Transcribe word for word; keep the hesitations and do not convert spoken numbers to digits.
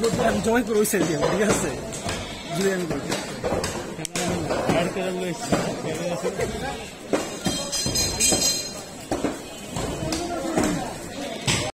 আমি জমাই করে ওই সাইড দিয়ে ঠিক আছে জুড়ে আমি করি